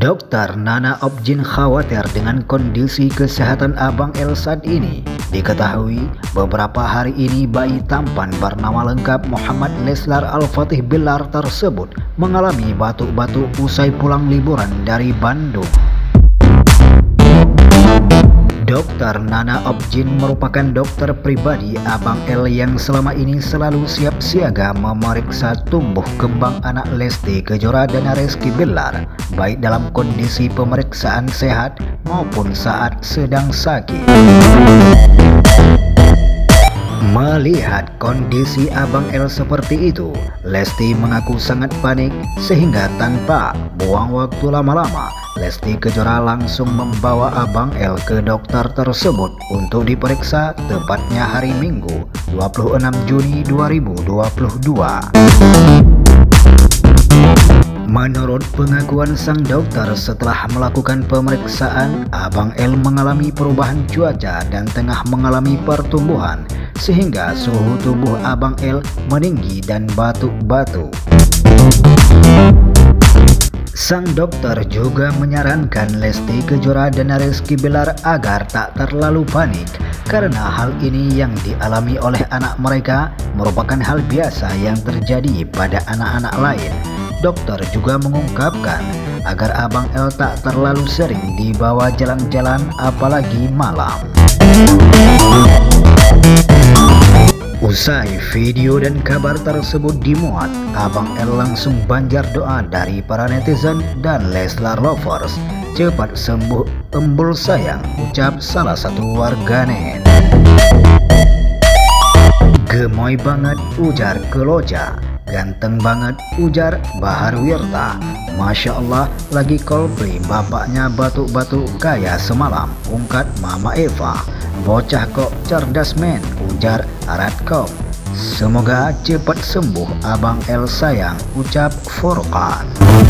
Dokter Nana Objin khawatir dengan kondisi kesehatan Abang L saat ini. Diketahui beberapa hari ini bayi tampan bernama lengkap Muhammad Leslar Al-Fatih Bilar tersebut mengalami batuk-batuk usai pulang liburan dari Bandung. Dokter Nana Objin merupakan dokter pribadi Abang L yang selama ini selalu siap siaga memeriksa tumbuh kembang anak Lesti Kejora dan Rizky Bilar, baik dalam kondisi pemeriksaan sehat maupun saat sedang sakit. Melihat kondisi Abang L seperti itu, Lesti mengaku sangat panik sehingga tanpa buang waktu lama-lama, Lesti Kejora langsung membawa Abang L ke dokter tersebut untuk diperiksa tepatnya hari Minggu 26 Juni 2022. Menurut pengakuan sang dokter, setelah melakukan pemeriksaan, Abang L mengalami perubahan cuaca dan tengah mengalami pertumbuhan, sehingga suhu tubuh Abang L meninggi dan batuk-batuk. Sang dokter juga menyarankan Lesti Kejora dan Rizky Bilar agar tak terlalu panik, karena hal ini yang dialami oleh anak mereka merupakan hal biasa yang terjadi pada anak-anak lain. Dokter juga mengungkapkan agar Abang L tak terlalu sering dibawa jalan-jalan apalagi malam. Usai video dan kabar tersebut dimuat, Abang L langsung banjir doa dari para netizen dan Leslar lovers. Cepat sembuh embul sayang, ucap salah satu warganet. Gemoy banget, ujar Keloja. Ganteng banget, ujar Bahar Wirta. Masya Allah, lagi Coldplay bapaknya batuk-batuk kayak semalam, ungkat Mama Eva. Bocah kok cerdas men, ujar Aradkop. Semoga cepat sembuh Abang L sayang, ucap Furqan.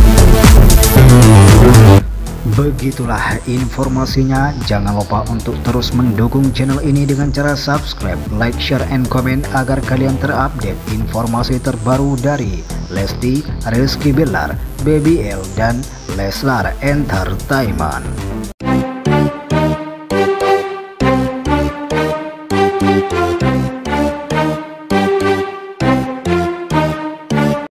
Begitulah informasinya. Jangan lupa untuk terus mendukung channel ini dengan cara subscribe, like, share, and comment agar kalian terupdate informasi terbaru dari Lesti, Rizky Bilar, Baby L, dan Leslar Entertainment.